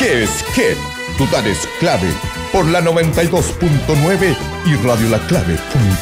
¿Qué es qué? Dudar es clave. Por la 92.9 y radiolaclave.cl.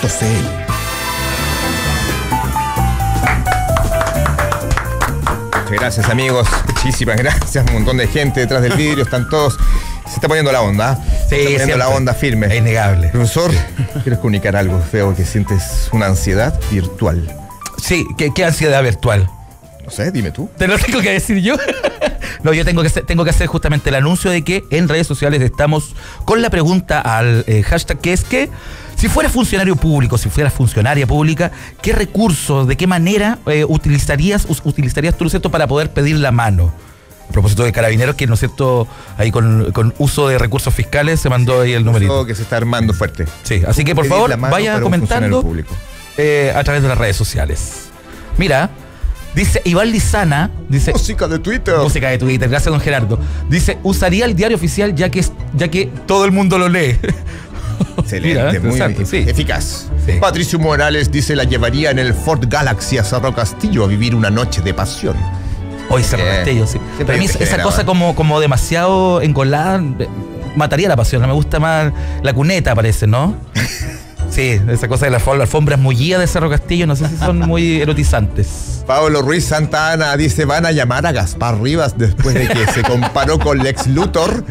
Gracias, amigos. Muchísimas gracias. Un montón de gente detrás del vidrio. Están todos. Se está poniendo la onda. Sí, se está poniendo la onda firme. Es innegable. Profesor, ¿quieres comunicar algo feo que sientes una ansiedad virtual? Sí, ¿qué ansiedad virtual? No sé, dime tú. ¿Te lo tengo que decir yo? No, yo tengo que hacer justamente el anuncio de que en redes sociales estamos con la pregunta al hashtag que es que si fueras funcionario público, si fueras funcionaria pública, ¿qué recursos, de qué manera utilizarías tú, ¿no es cierto?, para poder pedir la mano? A propósito de Carabineros, que, ¿no es cierto?, ahí con uso de recursos fiscales se mandó ahí el numerito. Que se está armando fuerte. Sí, así que por favor vaya comentando a través de las redes sociales. Mira, dice Iván Lizana, dice... Música de Twitter. Música de Twitter, gracias don Gerardo. Dice, usaría el diario oficial ya que todo el mundo lo lee. Excelente, muy eficaz. Sí. Patricio Morales dice, la llevaría en el Ford Galaxy a Cerro Castillo a vivir una noche de pasión. Hoy Cerro Castillo, sí. Para mí esa cosa como demasiado engolada mataría la pasión. Me gusta más la cuneta, parece, ¿no? Sí, esa cosa de la alfombra mullida de Cerro Castillo, no sé si son muy erotizantes. Pablo Ruiz Santa Ana dice, van a llamar a Gaspar Rivas después de que se comparó con Lex Luthor.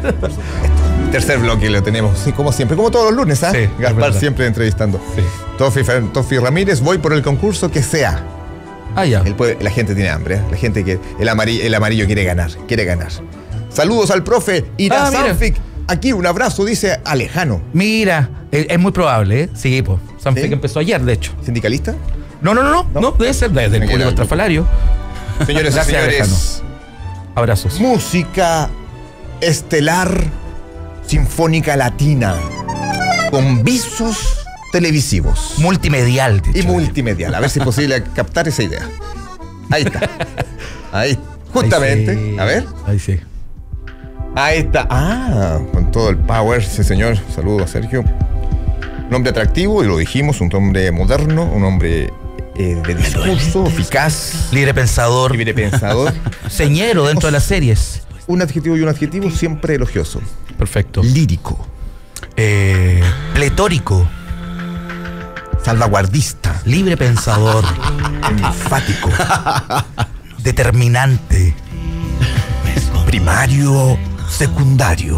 Tercer bloque lo tenemos, sí, como siempre, como todos los lunes, ¿ah? Sí, Gaspar siempre entrevistando. Sí. Tofi Ramírez, voy por el concurso que sea. Ah, ya. La gente tiene hambre, ¿eh? La gente que el amarillo quiere ganar. Saludos al profe Ira Sanfic. Aquí un abrazo, dice Alejano. Mira, es muy probable, ¿eh? Sí, pues. Sanfic empezó ayer, de hecho. ¿Sindicalista? No, debe ser desde el público estrafalario. Señores y señores, Alejano. Abrazos. Música estelar sinfónica latina con visos televisivos. Multimedial. Y multimedial. A ver si es posible captar esa idea. Ahí está. Ahí, justamente. Ahí sí. A ver. Ahí sí. Ahí está. Con todo el power, sí señor. Saludos a Sergio. Un hombre atractivo, y lo dijimos, un hombre moderno, un hombre de discurso, eficaz. Libre pensador. Señero dentro de las series. Un adjetivo siempre elogioso. Perfecto. Lírico. Pletórico. Salvaguardista. Libre pensador. Enfático. Determinante. Primario. Secundario.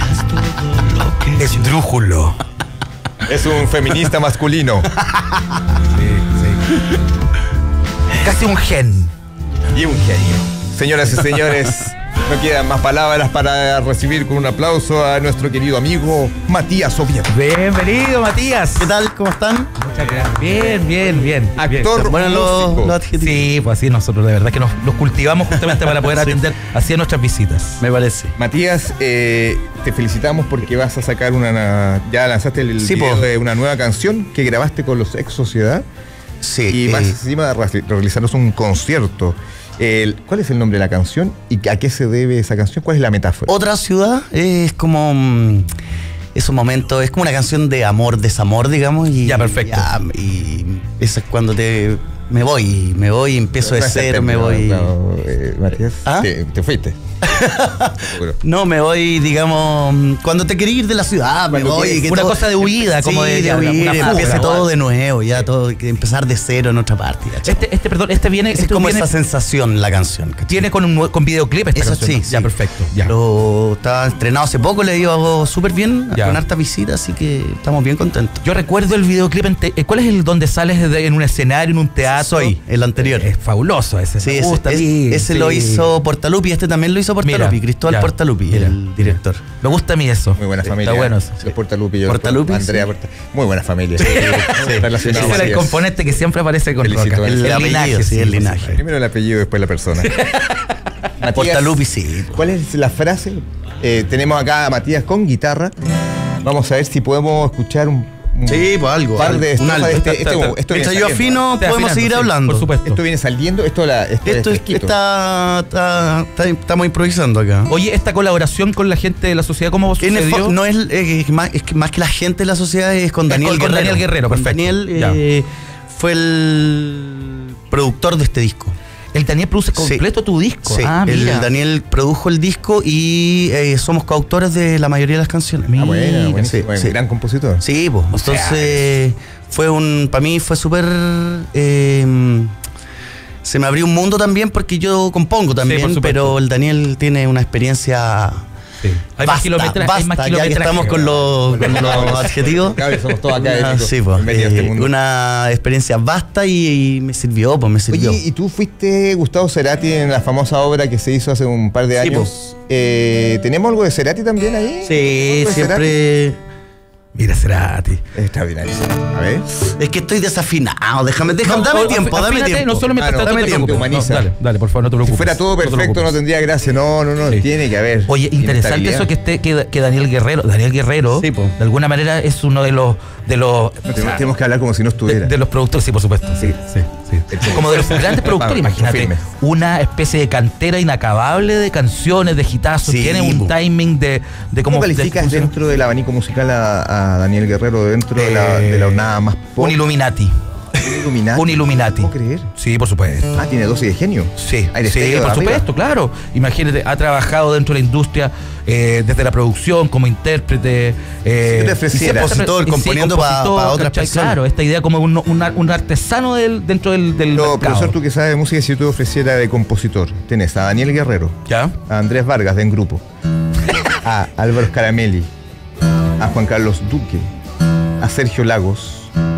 Esdrújulo. Es un feminista masculino. Sí. Casi un gen. Y un genio. Señoras y señores, no quedan más palabras para recibir con un aplauso a nuestro querido amigo Matías Oviedo. Bienvenido, Matías. ¿Qué tal? ¿Cómo están? Muchas gracias. Bien. Actor, bueno, los adjetivos. Sí, pues así nosotros de verdad que nos cultivamos justamente para poder atender así a nuestras visitas. Me parece. Matías, te felicitamos porque vas a sacar ya lanzaste el video de una nueva canción que grabaste con los Ex Sociedad. Sí. Y vas encima de realizarnos un concierto. ¿Cuál es el nombre de la canción y a qué se debe esa canción? ¿Cuál es la metáfora? Otra ciudad es como esos momentos, es como una canción de amor, desamor, digamos. Y ya, perfecto. Y eso es cuando me voy y empiezo de cero, me voy. No, Matías, te fuiste. No, me voy, digamos, cuando te querés ir de la ciudad, me voy. Una cosa de huida, como de huir, empiece todo de nuevo, ya todo, empezar de cero en otra parte. Este viene... Es como esa sensación la canción. ¿Cachai? Tiene con videoclip esta canción. Sí, ya, perfecto. Ya. Lo estaba estrenado hace poco, le dio súper bien, con harta visita, así que estamos bien contentos. Yo recuerdo el videoclip, ¿cuál es el donde sales en un escenario, en un teatro? El anterior. Es fabuloso ese. Sí, ese lo hizo Portalupi, este también lo hizo Portalupi, Cristóbal Portalupi, el director. Me gusta a mí eso. Muy buena familia. Está bueno. Los Portalupi. Portalupi, Andrea muy buena familia. Ese era el componente que siempre aparece con Roca. El linaje, sí, el linaje. Primero el apellido, después la persona. Matías, Portalupi, sí. ¿Cuál es la frase? Tenemos acá a Matías con guitarra. Vamos a ver si podemos escuchar pues algo. Par de esto mientras yo afino, podemos seguir hablando. Por supuesto. Esto viene saliendo, estamos improvisando acá. Oye, esta colaboración con la gente de la sociedad, ¿cómo sucedió? No es más que la gente de la sociedad, es con Daniel Guerrero. Con Daniel Guerrero, perfecto. Daniel fue el productor de este disco. El Daniel produce completo tu disco. Sí, el Daniel produjo el disco y somos coautores de la mayoría de las canciones. Bueno, sí. Gran compositor. Sí, pues. Entonces, para mí fue súper... se me abrió un mundo también porque yo compongo también, pero el Daniel tiene una experiencia... Sí. Hay más kilometraje. Ya que estamos con los adjetivos. Somos todos académicos. Sí, pues, este mundo. Una experiencia vasta y me sirvió, pues me sirvió. Oye, ¿y tú fuiste Gustavo Cerati en la famosa obra que se hizo hace un par de años? Pues. ¿Tenemos algo de Cerati también ahí? Sí, siempre... Mira, Cerati. Extraordinario. A ver. Es que estoy desafinado. Dame tiempo. No solo me dame tiempo, humaniza. Dale, por favor, no te preocupes. Si fuera todo perfecto, no tendría gracia. No, sí. Tiene que haber. Oye, interesante eso que Daniel Guerrero, sí, de alguna manera es uno de los tenemos que hablar como si no estuviera. De los productores, sí, por supuesto. Sí. Como de los grandes productores, imagínate. Una especie de cantera inacabable de canciones, de hitazos. Tiene un timing de ¿Cómo calificas dentro del abanico musical a Daniel Guerrero, dentro de la nada más pop? Un Illuminati. Un Illuminati. ¿Puedo creer? Sí, por supuesto. Tiene dosis de genio. Sí, por supuesto, claro. Imagínate, ha trabajado dentro de la industria desde la producción, como intérprete. Si te ofreciera, compositor, componiendo para otras personas. Claro, esta idea como un artesano dentro del mercado. Profesor, tú que sabes de música, si yo te ofreciera de compositor, tenés a Daniel Guerrero, a Andrés Vargas de En Grupo, a Álvaro Scaramelli, a Juan Carlos Duque, a Sergio Lagos,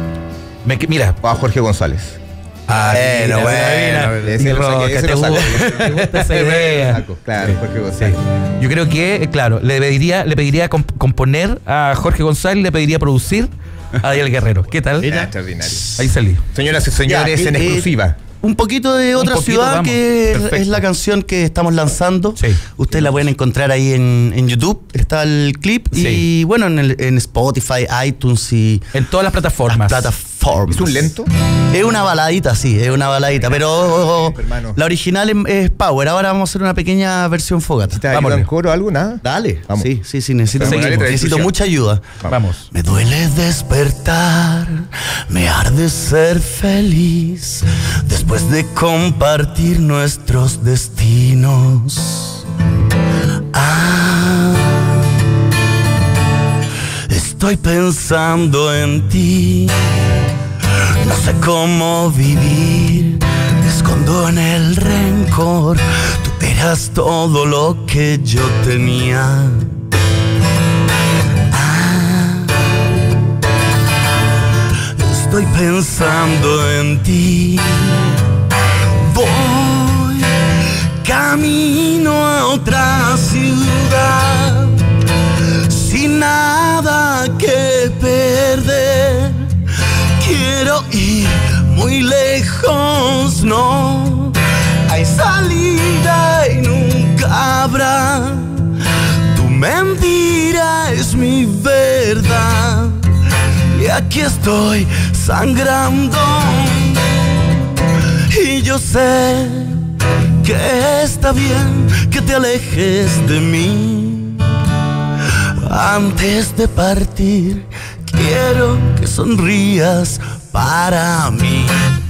mira, o a Jorge González. Bueno. Ese lo saco. Esa idea. Claro, Jorge González. Yo creo que, claro, le pediría componer a Jorge González, le pediría producir a Daniel Guerrero. ¿Qué tal? Extraordinario. Ahí salí. Señoras y señores, en exclusiva. Un poquito de otra ciudad, que es la canción que estamos lanzando. Sí. Ustedes la pueden encontrar ahí en YouTube. Está el clip. Sí. Y bueno, en Spotify, iTunes y... en todas las plataformas. ¿Es un lento? Es una baladita, sí, es una baladita. Pero la original es Power. Ahora vamos a hacer una pequeña versión fogata. ¿Te ayuda en coro o algo? ¿Nada? Dale. Vamos. Sí, necesito mucha ayuda. Vamos. Me duele despertar, me arde ser feliz, después de compartir nuestros destinos. Estoy pensando en ti, no sé cómo vivir, me escondo en el rencor. Tú eras todo lo que yo tenía. Estoy pensando en ti. Voy camino a otra ciudad, sin nada que perder. Quiero ir muy lejos, no hay salida y nunca habrá. Tu mentira es mi verdad y aquí estoy sangrando. Y yo sé que está bien que te alejes de mí. Antes de partir, quiero que sonrías para mí.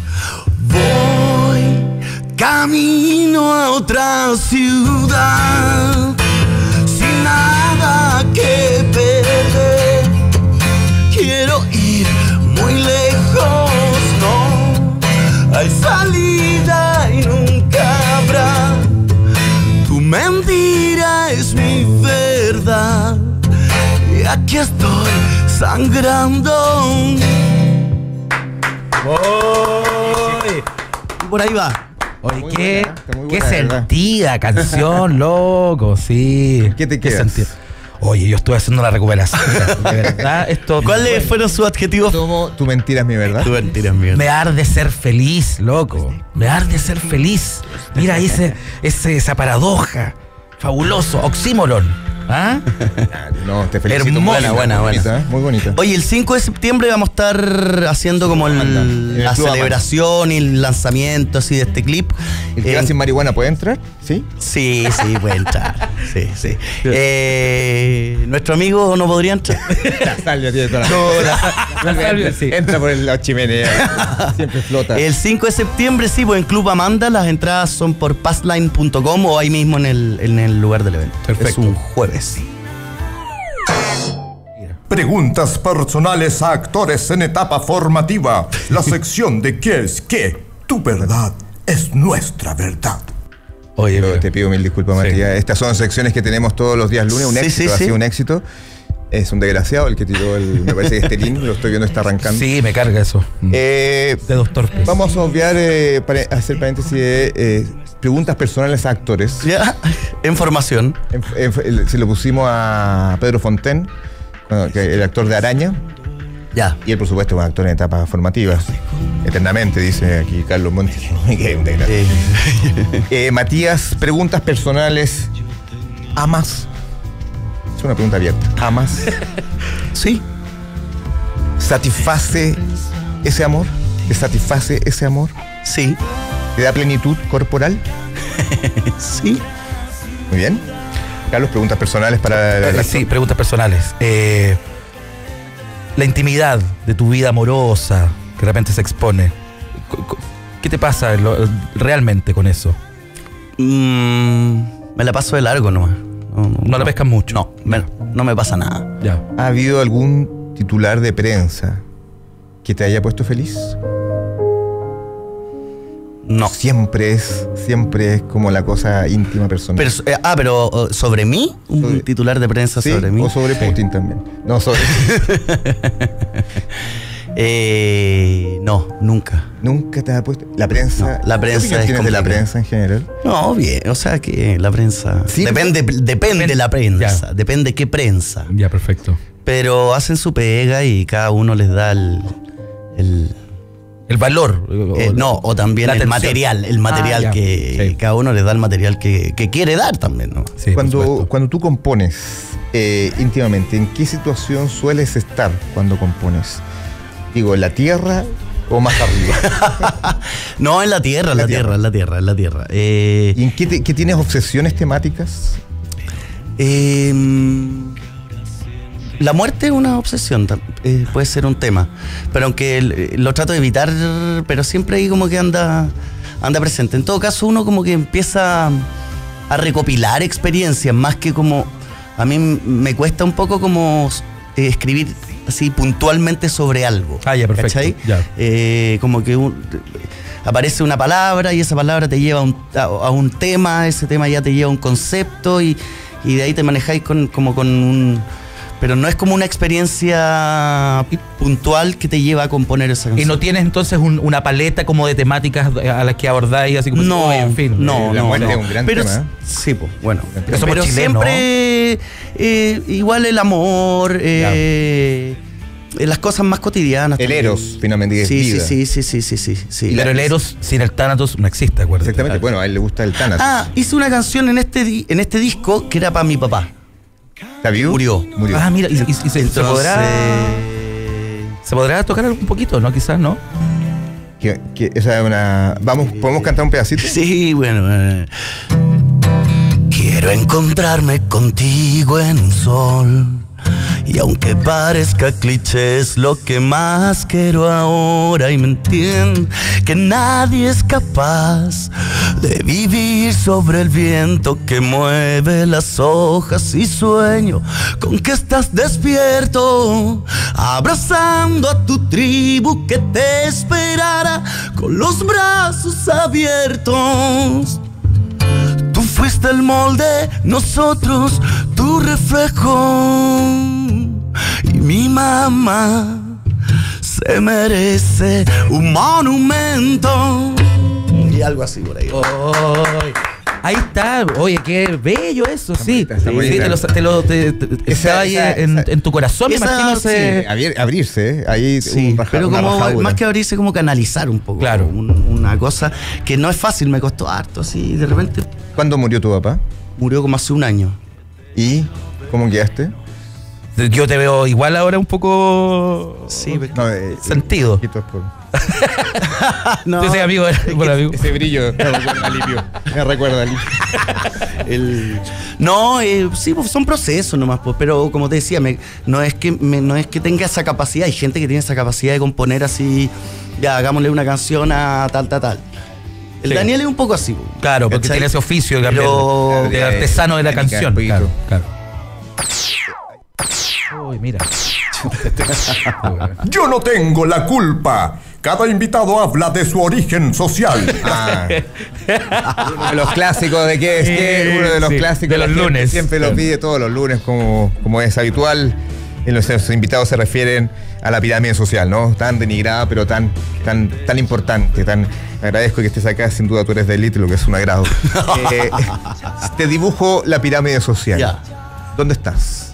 Voy camino a otra ciudad, sin nada que perder. Quiero ir muy lejos, no hay salida y nunca habrá. Tu mentira es mi verdad y aquí estoy sangrando. Y por ahí va. Oye, qué sentida canción, loco, sí. ¿Qué te quedas? Oye, yo estuve haciendo la recuperación. De verdad, ¿cuáles fueron sus adjetivos? Tu mentira es mi verdad. Tu mentira es mi verdad. Me arde ser feliz, loco. Me arde ser feliz. Mira esa paradoja. Fabuloso, oxímoron. ¿Ah? No, te felicito. Hermosa. Buena. Muy bonita. Oye, el 5 de septiembre vamos a estar haciendo como la celebración y el lanzamiento así de este clip. ¿El que va sin marihuana puede entrar? ¿Sí? Sí, puede entrar. Sí. ¿Nuestro amigo no podría entrar? La salvia tiene toda La salvia, sí. Entra por la chimenea. Siempre flota. El 5 de septiembre, sí, pues en Club Amanda las entradas son por passline.com o ahí mismo en el lugar del evento. Perfecto. Es un jueves. Preguntas personales a actores en etapa formativa. La sección de ¿qué es qué? Tu verdad es nuestra verdad. Oye, te pido mil disculpas, Sí. Matías. Estas son secciones que tenemos todos los días lunes. Un éxito, ha sido un éxito. Es un desgraciado el que tiró me parece que este link, lo estoy viendo, está arrancando. Sí, me carga eso. Dedos torpes. Vamos a obviar, hacer paréntesis de preguntas personales a actores. Ya, en formación. Se lo pusimos a Pedro Fontaine, el actor de Araña. Ya. Y él, por supuesto, es un actor en etapas formativas. Eternamente, dice aquí Carlos Monti. Matías, preguntas personales. ¿Amas? Es una pregunta abierta. ¿Amas? Sí. ¿Satisface ese amor? ¿Te satisface ese amor? Sí. ¿Te da plenitud corporal? Sí. Muy bien. Carlos, preguntas personales para... Sí, preguntas personales. La intimidad de tu vida amorosa que de repente se expone. ¿Qué te pasa realmente con eso? Me la paso de largo nomás. No la pescas mucho. No me pasa nada. Ya. ¿Ha habido algún titular de prensa que te haya puesto feliz? No. Siempre es como la cosa íntima personal. Pero ¿sobre mí? ¿Un titular de prensa ¿Sí? sobre mí? O sobre Putin también. No, sobre... No, nunca. ¿Nunca te ha puesto? La prensa... No, la prensa ¿Qué opinión tienes de la prensa en general? No, bien, o sea que la prensa... Sí, depende la prensa, Ya. depende qué prensa. Ya, perfecto. Pero hacen su pega y cada uno les da el valor. o también la el atención. material Ya. que Sí. cada uno les da el material que quiere dar también, ¿no? Sí, por supuesto. Cuando tú compones íntimamente, ¿en qué situación sueles estar cuando compones? Digo, ¿en la tierra o más arriba? No, en la tierra. ¿Y ¿Y en qué tienes obsesiones temáticas? La muerte es una obsesión, puede ser un tema, pero aunque lo trato de evitar, pero siempre ahí como que anda presente. En todo caso, uno como que empieza a recopilar experiencias, más que como... A mí me cuesta un poco como escribir así puntualmente sobre algo. Ya, perfecto. ¿Cachai? Ya. Como que aparece una palabra y esa palabra te lleva a un tema, ese tema ya te lleva a un concepto y de ahí te manejáis como con un... Pero no es como una experiencia puntual que te lleva a componer esa canción. ¿Y no tienes entonces una paleta como de temáticas a las que abordáis? Así como No, en fin. La muerte es un gran pero tema. Sí, pues, bueno. Pero somos chilenos, siempre igual el amor, las cosas más cotidianas. El también. eros, finalmente, es vida. Sí. Pero el Eros sin el Thanatos no existe, acuérdate. Exactamente. Bueno, a él le gusta el Thanatos. Hice una canción en este disco que era para mi papá. ¿Está vivo? Murió. Ah, mira, y se podrá tocar un poquito, ¿no? Quizás, ¿no? Esa es una... ¿Podemos cantar un pedacito? Sí, bueno. Quiero encontrarme contigo en un sol. Y aunque parezca cliché, es lo que más quiero ahora. Y me entiendo que nadie es capaz de vivir sobre el viento que mueve las hojas. Y sueño con que estás despierto, abrazando a tu tribu que te esperara con los brazos abiertos. Tú fuiste el molde, nosotros tu reflejo. Y mi mamá se merece un monumento. Y algo así por ahí. Ahí está. Oye, qué bello eso, sí. Está muy Sí, bien. estaba ahí en tu corazón, me imagino. Abrirse, ahí Sí, pero una como rajadura. más que abrirse, como canalizar un poco. Claro. Una cosa que no es fácil, me costó harto así. De repente ¿Cuándo murió tu papá? murió como hace un año. ¿Y ¿Cómo quedaste? Yo te veo igual ahora un poco... Sí, No, sentido. no, Ese amigo, amigo. Ese brillo me recuerda a Livio. Me recuerda a Livio. No, sí, pues son procesos nomás, pues, pero como te decía, no es que tenga esa capacidad. Hay gente que tiene esa capacidad de componer así, ya, hagámosle una canción a tal. El Sí. Daniel es un poco así, pues. Claro, porque ¿cachai? tiene ese oficio Pero- de artesano de la técnica, canción. poquito. Claro. Uy, mira. Yo no tengo la culpa. Cada invitado habla de su origen social. Uno de los clásicos de qué es qué, uno de los Sí, clásicos de los la gente lunes. siempre lo pide todos los lunes, como es habitual. En los invitados se refieren a la pirámide social, ¿no? Tan denigrada, pero tan importante. Agradezco que estés acá, sin duda tú eres de élite, lo que es un agrado. Te dibujo la pirámide social. Ya. ¿Dónde estás?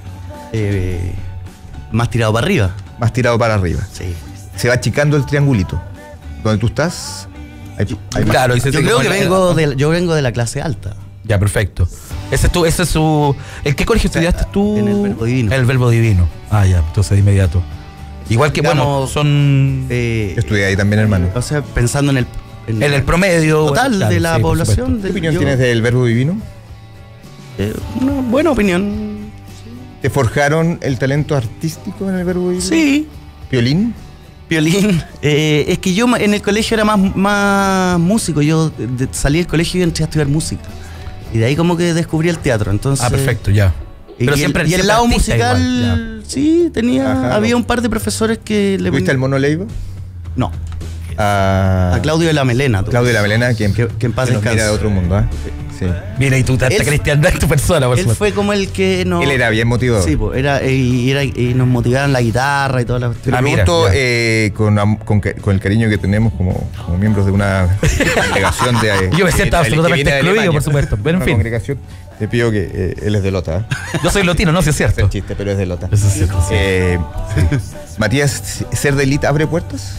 Más tirado para arriba. Más tirado para arriba. Sí. Se va achicando el triangulito. ¿Dónde tú estás? Hay más. Claro, Yo creo que vengo de la clase alta. Ya, perfecto. Ese es su... ¿En qué colegio estudiaste tú? en el Verbo Divino. El Verbo Divino. Ah, ya, entonces de inmediato. Igual que, bueno, Digamos, son... Yo estudié ahí también, hermano. O sea, pensando en el promedio total claro, de la sí, por población. supuesto. ¿Qué opinión tienes del Verbo Divino? Una buena opinión. ¿Te forjaron el talento artístico en el Verbo Divino? Sí. ¿Violín? Violín. Es que yo en el colegio era más músico. Yo salí del colegio y entré a estudiar música. Y de ahí como que descubrí el teatro. Entonces, Ah, perfecto, ya. Pero y siempre el lado artista musical, igual, sí, Ajá, había no. un par de profesores que le ¿Tuviste al Mono Leiva? No, A a Claudio de la Melena. Claudio de la Melena, que en paz nos descanse. mira de otro mundo, ¿eh? Sí. Mira, y tú, tanta Él- cristiandad en tu persona, por Él supuesto. fue como el que nos... Él era bien motivador. Sí, pues, y nos motivaban la guitarra y toda la Te lo Ah, mira, pregunto ya. con el cariño que tenemos como miembros de una congregación de... Yo me siento que absolutamente viene de excluido, Alemania. por supuesto. Pero en Una fin, congregación, te pido que él es de Lota, ¿eh? yo soy lotino, ¿no? Si es Es el cierto. chiste, pero es de Lota. Eso es cierto, sí. Matías, ¿ser de élite abre puertas?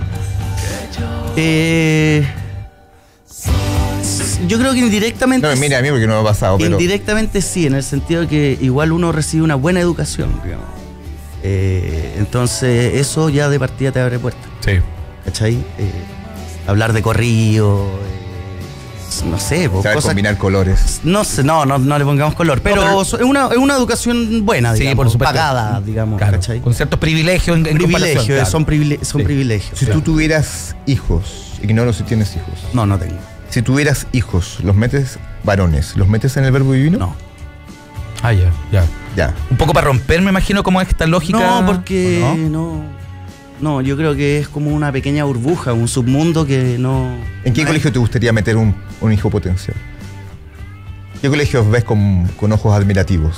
Yo creo que indirectamente... No me mire a mí porque no me ha pasado, pero... Indirectamente sí, en el sentido de que igual uno recibe una buena educación, digamos. Entonces eso ya de partida te abre puertas, Sí. ¿cachai? Hablar de corrido, no sé, pues, Saber cosas... combinar colores. No sé, no le pongamos color, pero es una educación buena, Sí, digamos, por supuesto. pagada, digamos, Claro, ¿cachai? con ciertos privilegios en comparación, Privilegios, claro. son Sí. privilegios. Si tú tuvieras hijos, ignoro si tienes hijos. No tengo. Si tuvieras hijos, ¿los metes varones? ¿Los metes en el Verbo Divino? No. Ah, ya. Ya. Un poco para romper, me imagino, como esta lógica. No, porque ¿o no? no, yo creo que es como una pequeña burbuja, un submundo que no... ¿En qué no colegio te gustaría meter un hijo potencial? ¿Qué colegios ves con ojos admirativos?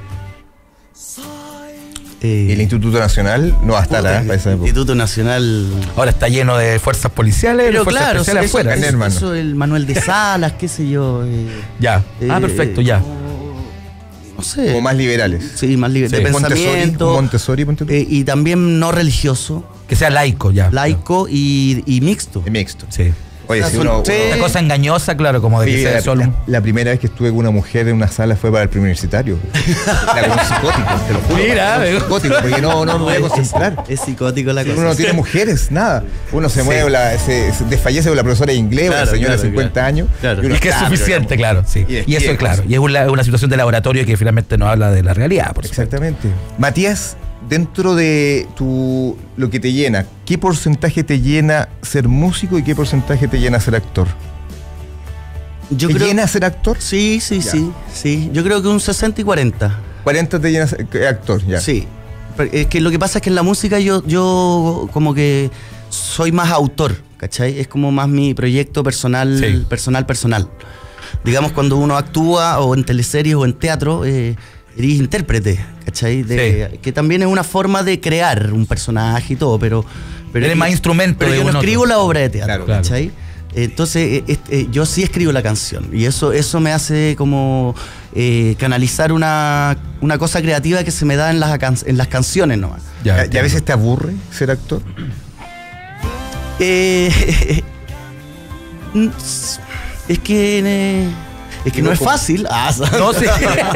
¿El Instituto Nacional no va a estar para esa época? Instituto Nacional... Ahora está lleno de fuerzas policiales, Pero de fuerzas claro, especiales eso, afuera. hermano. eso, el Manuel de Salas, qué sé yo. Ya. Perfecto, ya. No sé. Como más liberales. Sí, más libre. Sí. De pensamiento. Montessori, ponte tú. Y también no religioso, Que sea laico, ya. laico y mixto. Mixto. Sí. Oye, si uno... Una cosa engañosa, claro, como de que Oye, sea solo. la primera vez que estuve con una mujer en una sala fue para el preuniversitario. Era como un psicótico, te lo juro. Mira, era un psicótico, porque no me voy a concentrar. Es psicótico la cosa. Uno no tiene mujeres, nada. Uno se mueve, se desfallece con la profesora de inglés, Claro, una señora de claro, 50 años. Claro. y uno Y que es está, pero suficiente, no. claro, sí. Y eso es claro. Y es una situación de laboratorio que finalmente no habla de la realidad, por supuesto. Exactamente. Matías, dentro de lo que te llena, ¿qué porcentaje te llena ser músico y qué porcentaje te llena ser actor? Yo ¿Te creo, llena ser actor? sí. Yo creo que un 60 y 40. 40 te llena ser actor, ya. Sí. Pero es que lo que pasa es que en la música yo como que soy más autor, ¿cachai? Es como más mi proyecto personal, Sí. personal. Digamos, cuando uno actúa o en teleseries o en teatro, eres intérprete, ¿cachai? Que también es una forma de crear un personaje y todo, pero Eres más instrumento Pero de yo no un otro. escribo la obra de teatro, Claro, ¿cachai? Entonces, yo sí escribo la canción y eso me hace como canalizar una cosa creativa que se me da en las canciones nomás. ¿Y a veces te aburre ser actor? Es que Es que no es fácil. No, sí.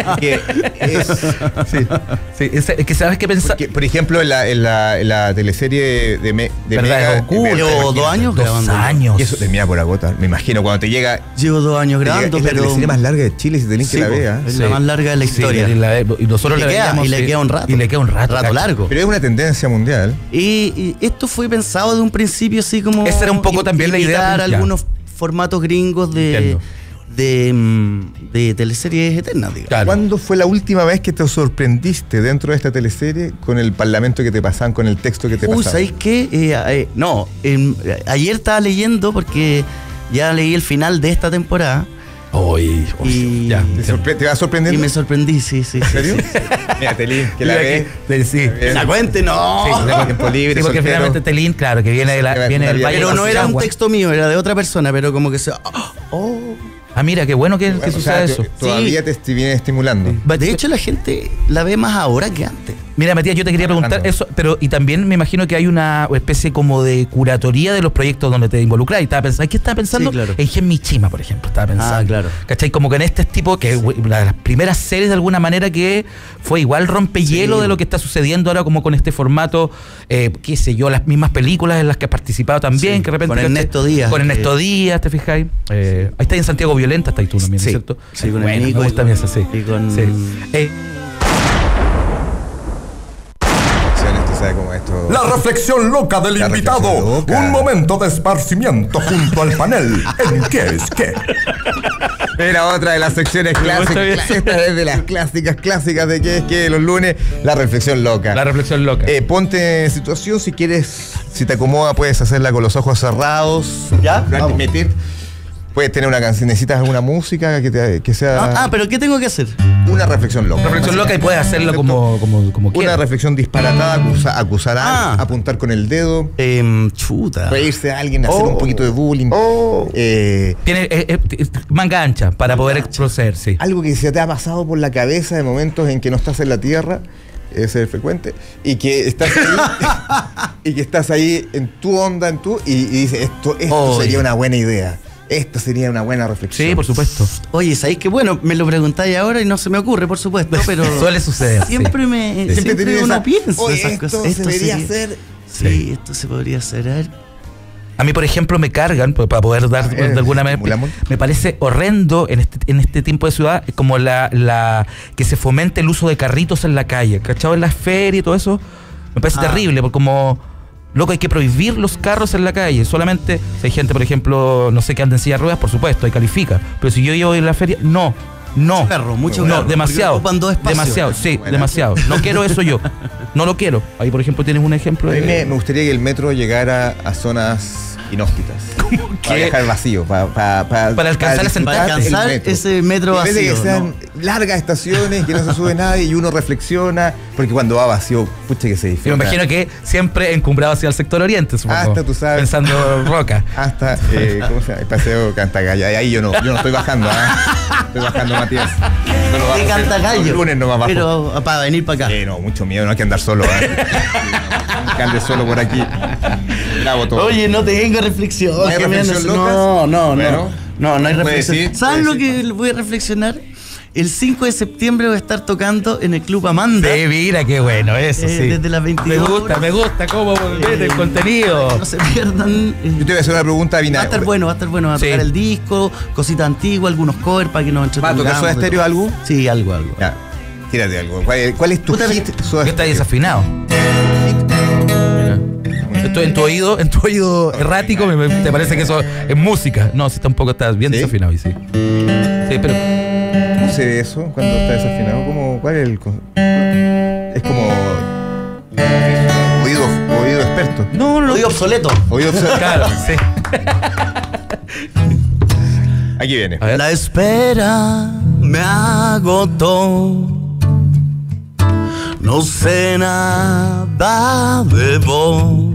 Es que sabes qué pensar. Por ejemplo, en la teleserie de Mega. Llevo 2 años grabando. 2 años. Y eso termina por agota. Me imagino cuando te llega. Llevo 2 años grabando, es la teleserie más larga de Chile, si tenés que la vea. Es la más larga de la historia. Y nosotros le veíamos. Y le queda un rato. Y le queda un rato largo. Pero es una tendencia mundial. Y esto fue pensado de un principio así como. Esa era un poco también la idea. Algunos formatos gringos de teleseries eternas, digamos. Claro. ¿Cuándo fue la última vez que te sorprendiste dentro de esta teleserie con el parlamento que te pasaban, con el texto que te pasaban? ¿Sabéis qué? Ayer estaba leyendo porque ya leí el final de esta temporada. Ya. ¿Te va sorprendiendo? Y me sorprendí, sí. ¿En serio? Mira, Telín, que la ve. Sí. La cuente, no. Sí, tiempo libre, porque soltero. finalmente Telín, claro, que viene del Valle. Pero no era un texto mío, era de otra persona, pero como que se... Mira, qué bueno que suceda eso. Todavía te viene estimulando. De hecho, la gente la ve más ahora que antes. Mira, Matías, yo te quería preguntar eso, pero y también me imagino que hay una especie como de curatoría de los proyectos donde te involucras. Y ¿qué estaba pensando? Sí, claro. En Gen Michima, por ejemplo, estaba pensando. Claro. ¿Cachai? Como que en este tipo, que las primeras series de alguna manera que fue igual rompehielo de lo que está sucediendo ahora como con este formato, qué sé yo, las mismas películas en las que has participado también, que de repente... Con Ernesto Díaz. Con Ernesto Díaz, ¿te fijáis? Ahí está en Santiago Violenta, está ahí tú también, ¿cierto? Sí, con bueno, el Nico. me gusta bien eso, sí. Y con... Sí. Como esto. La reflexión loca del invitado. Loca. Un momento de esparcimiento junto al panel. ¿En qué es qué? Era otra de las secciones clásicas. Esta es de las clásicas de qué es qué los lunes. La reflexión loca. La reflexión loca. Ponte en situación, si quieres, si te acomoda, puedes hacerla con los ojos cerrados. ¿Ya? Vamos. Puedes tener una canción, necesitas alguna música que sea. Pero ¿qué tengo que hacer? Una reflexión loca. Reflexión loca y puedes hacerlo como Una quieras. reflexión disparatada, acusar a alguien, apuntar con el dedo. Chuta. Reírse a alguien, hacer un poquito de bullying. Tiene manga ancha para poder proceder, sí. Algo que se te ha pasado por la cabeza de momentos en que no estás en la tierra, es frecuente, y que estás ahí en tu onda, y dices, esto sería una buena idea. Esto sería una buena reflexión. Sí, por supuesto. Oye, ¿sabéis que bueno? Me lo preguntáis ahora y no se me ocurre, por supuesto, pero... Suele suceder. Siempre uno piensa esas cosas. Esto debería ser... Sí, esto se podría hacer. A ver. A mí, por ejemplo, me cargan, para poder dar de alguna manera... Me parece horrendo en este tiempo de ciudad, como que se fomente el uso de carritos en la calle, ¿cachado? En las ferias y todo eso. Me parece terrible, porque como... Loco, hay que prohibir los carros en la calle. Solamente si hay gente, por ejemplo, no sé, que anda en silla de ruedas, por supuesto, ahí califica. Pero si yo llevo en la feria, no. Mucho no, demasiado. Ocupan 2 espacios. Demasiado, sí, demasiado. No quiero eso yo. No lo quiero. Ahí, por ejemplo, tienes un ejemplo A de... mí me gustaría que el metro llegara a zonas inhóspitas. Para dejar vacío, para alcanzar ese metro vacío. En vez de que sean largas estaciones, que no se sube nadie y uno reflexiona, porque cuando va vacío, pucha que se disfruta. Yo me imagino que siempre encumbrado hacia el sector oriente, supongo. Hasta, tú sabes. Pensando Roca. Hasta, ¿cómo se llama? El paseo Cantagallo. Ahí yo no estoy bajando, Estoy bajando, Matías. No lo bajo. De Cantagallo. El lunes no más bajo. Pero para venir para acá. No, mucho miedo, no hay que andar solo, que ande solo por aquí. Bravo todo. Oye, no tengo reflexión. ¿No hay reflexión locas? No hay reflexión. Decir, ¿Sabes lo que voy a reflexionar? El 5 de septiembre voy a estar tocando en el Club Amanda. Sí, mira, qué bueno eso, sí. Desde las 22 Me gusta cómo volver el contenido. No se pierdan. Yo te voy a hacer una pregunta, Vina. Va a estar bueno. Va a tocar el disco, cositas antiguas, algunos covers para que nos entretengamos. ¿Va a tocar Soda Stereo algo? Sí, algo. Ya, tírate algo. ¿Cuál es tu hit? ¿Qué está desafinado? Esto en tu oído errático, ¿te parece que eso es música? No, si tampoco estás bien desafinado, y sí. Sí, pero... ¿Cómo se ve eso cuando está desafinado? ¿Cuál es el...? Es como... Oído experto. No. Oído obsoleto. Oído obsoleto. Claro, sí. Aquí viene. La espera me agotó. No sé nada de vos.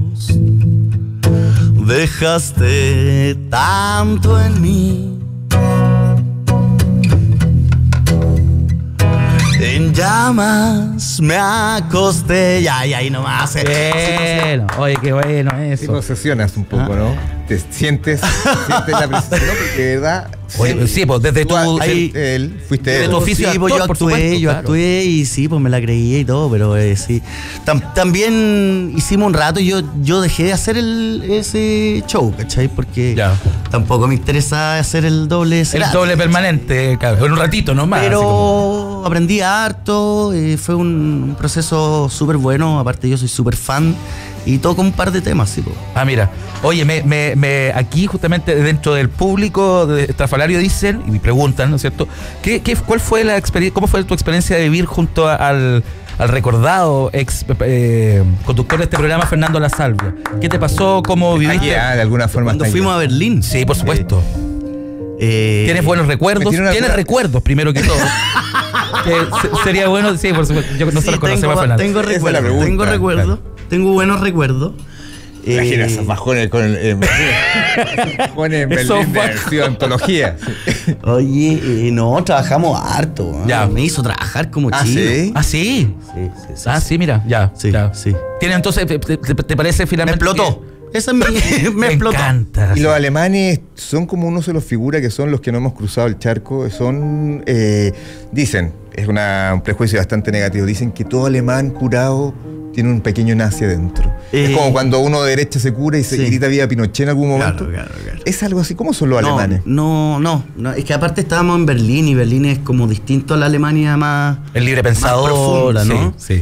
Dejaste tanto en mí. En llamas, me acosté. Ya, y ahí nomás. Bueno, oye, qué bueno eso. Sí, te obsesionas un poco, ¿no? Te sientes la presión, ¿no? Porque de verdad. Oye, sí, pues desde tu. Fuiste de tu oficio sí, de pues actor, yo actué y sí, pues me la creí y todo, pero sí. También hicimos un rato y yo dejé de hacer ese show, ¿cachai? Porque tampoco me interesa hacer el doble escenario. El doble permanente, claro, en un ratito nomás. Pero aprendí harto, fue un proceso súper bueno, aparte yo soy súper fan. Y toco un par de temas, sí. Ah, mira. Oye, aquí justamente dentro del público de Estrafalario dicen, y me preguntan, ¿no es cierto? ¿Cuál fue la experiencia, cómo fue tu experiencia de vivir junto al recordado ex conductor de este programa, Fernando La Salvia? ¿Qué te pasó? ¿Cómo viviste? De alguna forma. Cuando fuimos a Berlín. Sí, por supuesto. ¿Tienes buenos recuerdos? ¿Tienes recuerdos, primero que todo? Sería bueno, sí, por supuesto. Nosotros conocemos a Fernando. Tengo buenos recuerdos. Imagina esos bajones con el bajones en Berlín de antología. Oye, no, trabajamos harto. Ya. Me hizo trabajar como chico. ¿Sí? ¿Ah, sí? Sí, mira, ya. Sí. ¿Tiene entonces, te parece finalmente? Me explotó. Esa me explotó. Encanta. Y los alemanes son como uno se los figura, que son los que no hemos cruzado el charco. Son, dicen, es un prejuicio bastante negativo, dicen que todo alemán curado tiene un pequeño nazi adentro. Es como cuando uno de derecha se cura y se grita viva Pinochet en algún momento. Claro. Es algo así. ¿Cómo son los alemanes? No. Es que aparte estábamos en Berlín y Berlín es como distinto a la Alemania más. El libre pensador, ¿no? Sí.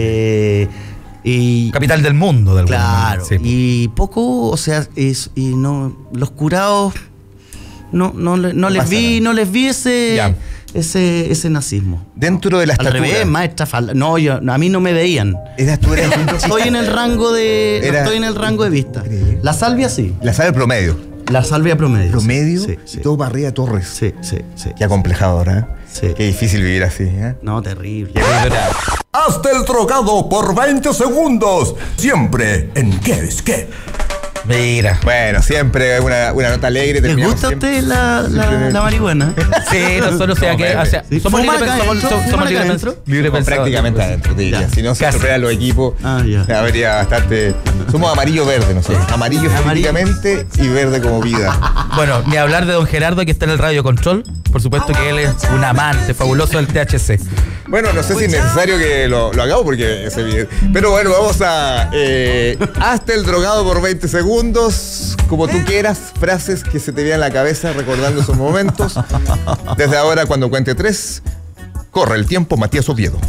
Y capital del mundo, de alguna manera. Claro. Sí. Y poco, o sea, los curados no les vi ese nazismo. Dentro de la estatura. Al revés, maestra falda. No, a mí no me veían. Estoy en el rango de. No estoy en el rango de vista. La salvia sí. La salvia promedio. La salvia promedio. ¿Promedio? Sí. Y todo para arriba, Torres. Sí. Qué acomplejador, ¿eh? Sí. Qué difícil vivir así, ¿eh? No, terrible. Hasta el drogado por 20 segundos. Siempre en ¿Qué es qué? Mira. Bueno, siempre una nota alegre. ¿Les gusta a usted la marihuana? Sí, nosotros somos libre pensador. Prácticamente adentro, te diría. Si no se superan los equipos, habría bastante. Somos amarillo-verde nosotros. Amarillo políticamente y verde como vida. Bueno, ni hablar de don Gerardo, que está en el Radio Control. Por supuesto que él es un amante fabuloso del THC. Bueno, no sé si es necesario que lo hagamos porque es evidente. Pero bueno, vamos a hasta el drogado por 20 segundos. Como tú quieras, frases que se te vean en la cabeza recordando esos momentos. Desde ahora, cuando cuente 3, corre el tiempo, Matías Oviedo.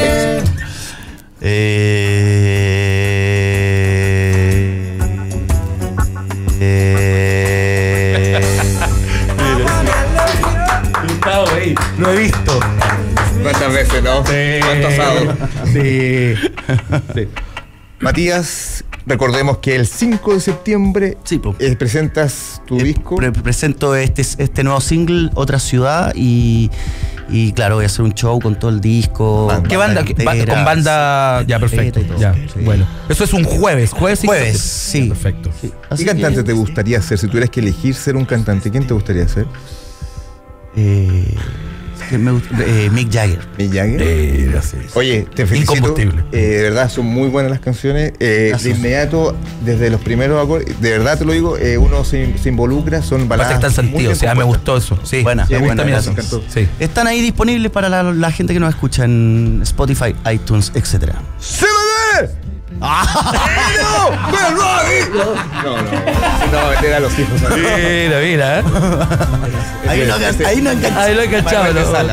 Lo he visto. ¿Cuántas veces, no? Sí. ¿Cuántos asados? Sí. Matías, recordemos que el 5 de septiembre presentas tu disco. Presento este nuevo single, Otra Ciudad, y claro, voy a hacer un show con todo el disco. ¿Qué banda? Con banda. Ya, perfecto. Ya, bueno. Eso es un jueves. Jueves, sí. Perfecto. Sí. ¿Qué cantante te gustaría ser? Si tuvieras que elegir ser un cantante, ¿quién te gustaría ser? Mick Jagger. ¿Mick Jagger? Oye, te felicito. Incombustible. De verdad, son muy buenas las canciones. De inmediato, desde los primeros acordes, de verdad te lo digo, uno se involucra, son baladas. Está en sentido, o sea, me gustó eso. Sí, buena, me gusta eso. Sí. Están ahí disponibles para la gente que nos escucha en Spotify, iTunes, etc. ¡Sí, bebé! No, meter a los hijos. Mira. Ahí no enganchado.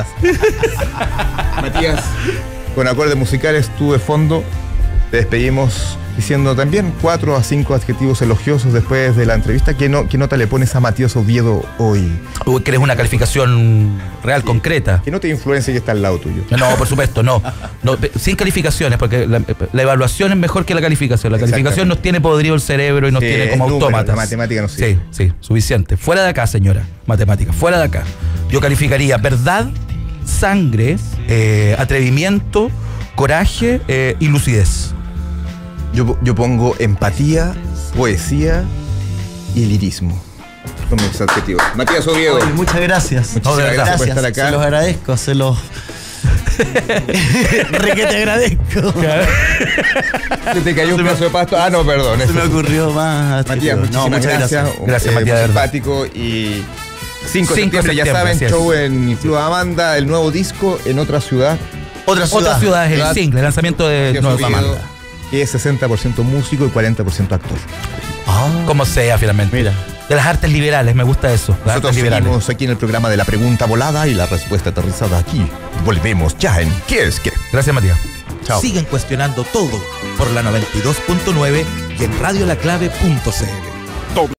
Matías, con acordes musicales, tú de fondo, te despedimos diciendo también 4 a 5 adjetivos elogiosos después de la entrevista. ¿Qué nota le pones a Matías Oviedo hoy? ¿Querés una calificación real, concreta? Que no te influencie que está al lado tuyo. No, por supuesto, no. Sin calificaciones, porque la evaluación es mejor que la calificación. La calificación nos tiene podrido el cerebro y nos tiene como autómatas. La matemática no sirve. Sí, suficiente. Fuera de acá, señora. Matemática, fuera de acá. Yo calificaría verdad, sangre, atrevimiento, coraje y lucidez. Yo pongo empatía, poesía y lirismo. Son mis adjetivos. Matías Oviedo. Muchas gracias. Muchísimas gracias por estar acá. Se los agradezco, Re que te agradezco. Se te cayó un pedazo de pasto. Ah, no, perdón. Se me ocurrió más. Matías, muchas gracias. Gracias, Matías. Muy simpático. Y 5 de septiembre, ya saben, show en el Club Amanda, el nuevo disco en otra ciudad. Otra ciudad es el single, el lanzamiento de Nueva Amanda. Que es 60% músico y 40% actor. Como sea, finalmente. Mira. De las artes liberales, me gusta eso. Nosotros seguimos aquí en el programa de la pregunta volada y la respuesta aterrizada aquí. Volvemos ya en ¿Qué es qué? Gracias, Matías. Chao. Siguen cuestionando todo por la 92.9 y en radiolaclave.cl.